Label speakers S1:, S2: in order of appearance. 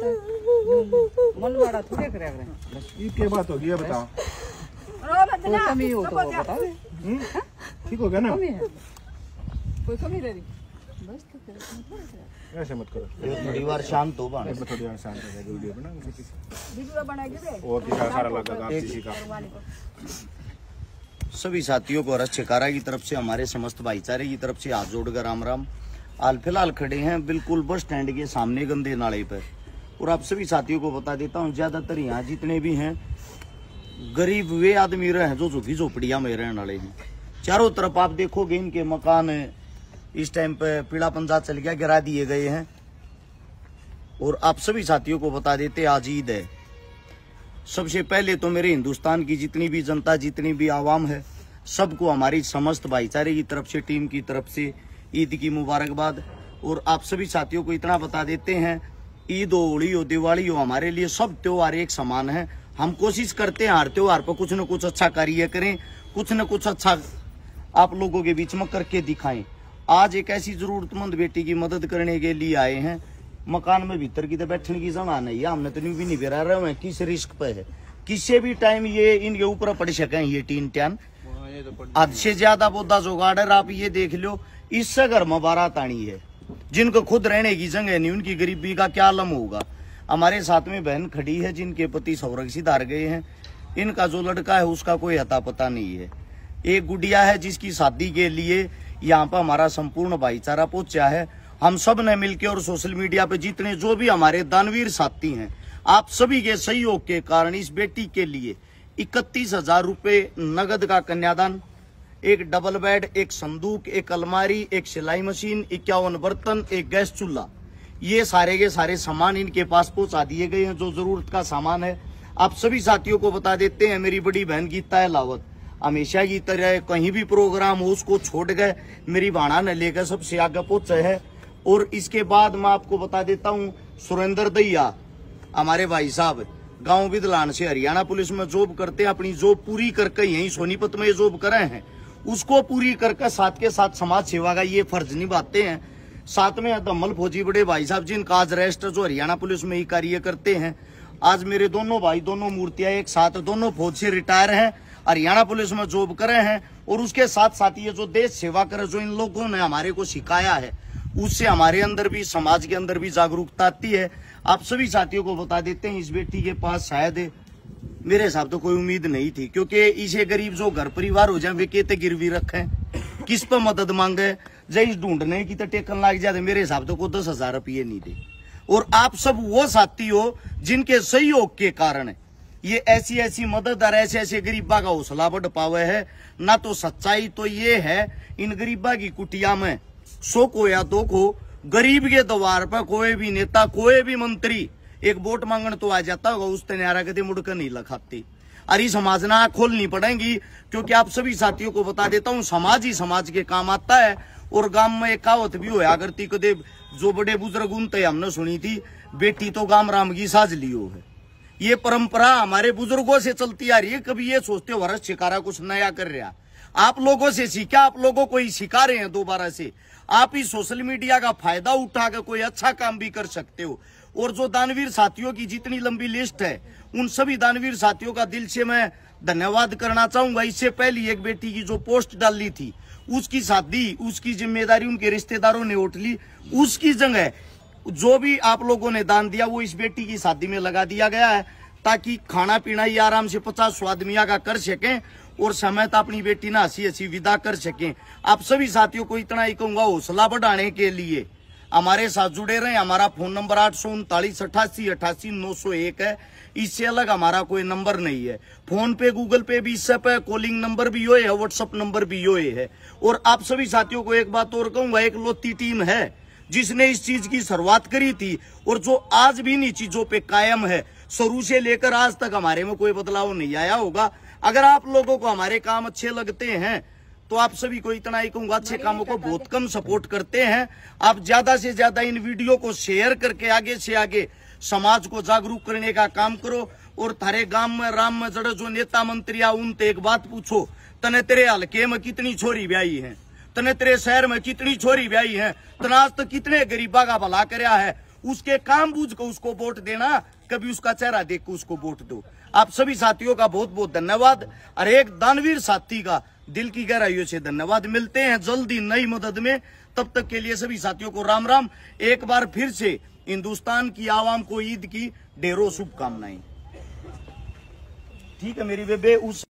S1: मन बड़ा थोड़े करे
S2: क्या बात होगी ये बताओ।
S1: कोई कमी हो तो बता दे।
S2: ठीक हो गया ना?
S1: कोई कमी रही बस तो
S2: ऐसे मत करो,
S3: थोड़ी बार शांत हो बा,
S2: थोड़ी बार शांत हो जाएगी। वीडियो बना
S1: वीडियो बनाएंगे
S2: और दिखा सारा लगा किसी का।
S3: सभी साथियों को रक्षकारा की तरफ से, हमारे समस्त भाईचारे की तरफ से हाथ जोड़कर राम राम। हाल फिलहाल खड़े हैं बिल्कुल बस स्टैंड के सामने गंदे नाले पर, और आप सभी साथियों को बता देता हूँ ज्यादातर यहाँ जितने भी हैं गरीब वे आदमी रहे हैं जो झुग्गी झोपड़िया में रहने वाले हैं। चारों तरफ आप देखोगे इनके मकान इस टाइम पे पीला पंजा चल गया, गिरा दिए गए हैं। और आप सभी साथियों को बता देते आज ईद है। सबसे पहले तो मेरे हिंदुस्तान की जितनी भी जनता, जितनी भी आवाम है, सबको हमारी समस्त भाईचारे की तरफ से, टीम की तरफ से ईद की मुबारकबाद। और आप सभी साथियों को इतना बता देते हैं, ईद हो, होली हो, दिवाली हो, हमारे लिए सब त्योहार एक समान है। हम कोशिश करते हैं हर त्योहार पर कुछ न कुछ अच्छा कार्य करें, कुछ न कुछ अच्छा आप लोगों के बीच में करके दिखाएं। आज एक ऐसी जरूरतमंद बेटी की मदद करने के लिए आए हैं। मकान में भीतर की तो बैठने की जगह नहीं है, हमने तो न्यू भी नहीं गिरा रहे हैं। किस रिस्क पे है, किसी भी टाइम ये इनके ऊपर पड़ सके ये टीन टैन। हद से ज्यादा पौधा जुगाड़। आप ये देख लो, इससे घर में बारात आनी है, जिनको खुद रहने की जगह नहीं, उनकी गरीबी का क्या आलम होगा। हमारे साथ में बहन खड़ी है जिनके पति संरक्षित हार गए हैं। इनका जो लड़का है उसका कोई अता पता नहीं है। एक गुड़िया है जिसकी शादी के लिए यहाँ पर हमारा संपूर्ण भाईचारा पहुंचा है। हम सब ने मिलकर और सोशल मीडिया पे जितने जो भी हमारे दानवीर साथी हैं, आप सभी के सहयोग के कारण इस बेटी के लिए 31,000 रुपए नगद का कन्यादान, एक डबल बेड, एक संदूक, एक अलमारी, एक सिलाई मशीन, 51 बर्तन, एक गैस चूल्हा, ये सारे के सारे सामान इनके पास पहुंचा दिए गए हैं, जो जरूरत का सामान है। आप सभी साथियों को बता देते हैं, मेरी बड़ी बहन गीता लावत हमेशा की तरह कहीं भी प्रोग्राम हो उसको छोड़ गए, मेरी भाणा ने लेकर सबसे आगे पहुंचे है। और इसके बाद मैं आपको बता देता हूँ, सुरेंद्र दैया हमारे भाई साहब गांव बिदलान से हरियाणा पुलिस में जॉब करते हैं, अपनी जॉब पूरी करके यही सोनीपत में जॉब करे हैं, उसको पूरी करके साथ के साथ समाज सेवा का ये फर्ज निभाते हैं। साथ में दमल फौजी बड़े भाई साहब जिनका आज रेस्ट जो हरियाणा पुलिस में ही कार्य करते हैं। आज मेरे दोनों भाई, दोनों मूर्तियां एक साथ, दोनों फौज से रिटायर हैं, हरियाणा पुलिस में जॉब करे हैं। और उसके साथ साथ ये जो देश सेवा करे, जो इन लोगों ने हमारे को सिखाया है, उससे हमारे अंदर भी, समाज के अंदर भी जागरूकता आती है। आप सभी साथियों को बता देते हैं, इस बेटी के पास शायद मेरे हिसाब तो कोई उम्मीद नहीं थी, क्योंकि इसे गरीब जो घर परिवार हो जाए वे कहते गिरवी रखे, किस पर मदद मांगे, जैस ढूंढने की तो टेकन लग जाते, मेरे हिसाब तो कोई 10,000 रुपये नहीं दे। और आप सब वो साथी हो जिनके सहयोग के कारण ये ऐसी ऐसी मदद और ऐसे ऐसे गरीबा का हौसला बढ़ पावे है ना। तो सच्चाई तो ये है, इन गरीबा की कुटिया में 100 को या 2 को गरीब के द्वार पर कोई भी नेता, कोई भी मंत्री एक वोट मांगने तो आ जाता होगा, उस तैयारा कदे मुड़कर नहीं लखाती। अरे समाज ना खोलनी पड़ेगी, क्योंकि आप सभी साथियों को बता देता हूँ, समाज ही समाज के काम आता है। और गांव में एक कहावत भी होया करती, कदे जो बड़े बुजुर्ग उनते हमने सुनी थी, बेटी तो गांव राम की साज लियो है। ये परंपरा हमारे बुजुर्गों से चलती आ रही है। कभी ये सोचते हो भारत शिकारा कुछ नया कर रहा, आप लोगों से सीखा, आप लोगों को ही सिखा रहे हैं दोबारा से। आप ही सोशल मीडिया का फायदा उठाकर कोई अच्छा काम भी कर सकते हो। और जो दानवीर साथियों की जितनी लंबी लिस्ट है, उन सभी दानवीर साथियों का दिल से मैं धन्यवाद करना चाहूंगा। इससे पहले एक बेटी की जो पोस्ट डाली थी, उसकी शादी, उसकी जिम्मेदारी उनके रिश्तेदारों ने उठ ली। उसकी जगह जो भी आप लोगों ने दान दिया वो इस बेटी की शादी में लगा दिया गया है, ताकि खाना पीना ही आराम से 50 आदमियों का कर सकें और समय तो अपनी बेटी ना हंसी हंसी विदा कर सकें। आप सभी साथियों को इतना ही कहूंगा, हौसला बढ़ाने के लिए हमारे साथ जुड़े रहे। हमारा फोन नंबर 839-88-88-901 है। इससे अलग हमारा कोई नंबर नहीं है। फोन पे, गूगल पे भी सब है, कॉलिंग नंबर भी यो है, व्हाट्सअप नंबर भी यो है। और आप सभी साथियों को एक बात और कहूंगा, एक लोती टीम है जिसने इस चीज की शुरुआत करी थी और जो आज भी इन चीजों पे कायम है। शुरू से लेकर आज तक हमारे में कोई बदलाव नहीं आया होगा। अगर आप लोगों को हमारे काम अच्छे लगते हैं तो आप सभी को इतना ही कहूंगा, अच्छे कामों को बहुत कम सपोर्ट करते हैं। आप ज्यादा से ज्यादा इन वीडियो को शेयर करके आगे से आगे समाज को जागरूक करने का काम करो। और थारे गांव में राम में जड़े जो नेता मंत्री आ, उनसे एक बात पूछो, तने तेरे हल्के में कितनी छोरी ब्याही है, तने तेरे शहर में कितनी छोरी ब्याही है, तनाज तो कितने गरीबा का भला करया है। उसके काम बूझ को उसको वोट देना, कभी उसका चेहरा देख को उसको वोट दो। आप सभी साथियों का बहुत बहुत धन्यवाद और एक दानवीर साथी का दिल की गहराइयों से धन्यवाद। मिलते हैं जल्दी नई मदद में, तब तक के लिए सभी साथियों को राम राम। एक बार फिर से हिंदुस्तान की आवाम को ईद की ढेरों शुभकामनाएं। ठीक है मेरी बेबे। उस